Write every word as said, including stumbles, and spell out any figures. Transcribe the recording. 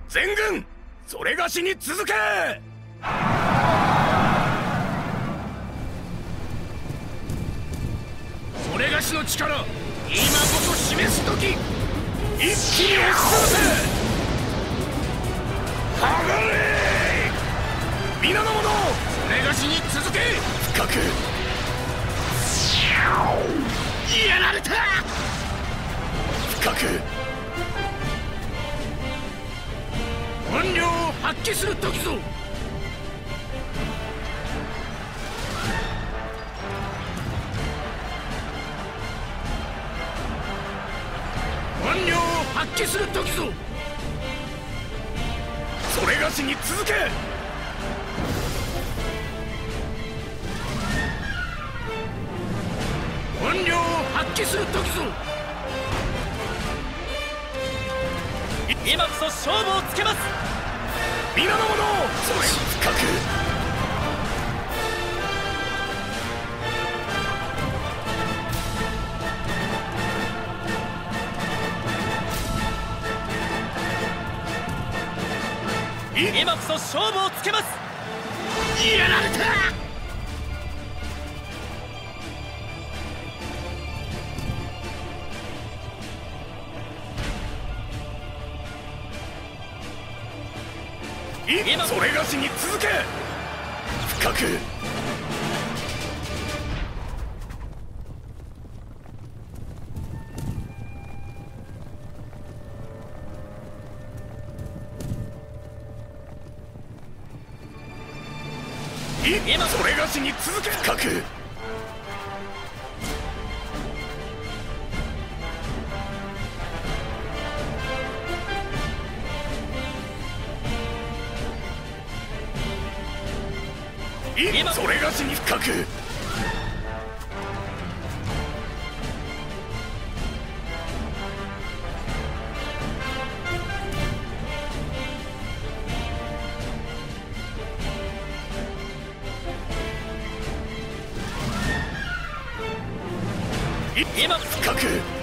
全軍それがしに続け。それがしの力、今こそ示す時。一気に押し潰せ。はがれ皆の者、それがしに続け。深くやられた。深く本領を発揮する時ぞ。本領を発揮する時ぞ。それがしに続け。本領を発揮する時ぞ。 今こそ勝負をつけます。 皆の者、それ深く今こそ勝負をつけます。 やられた。 今それがしに続け。深く今それがしに続け。深く今それがしに深く今深く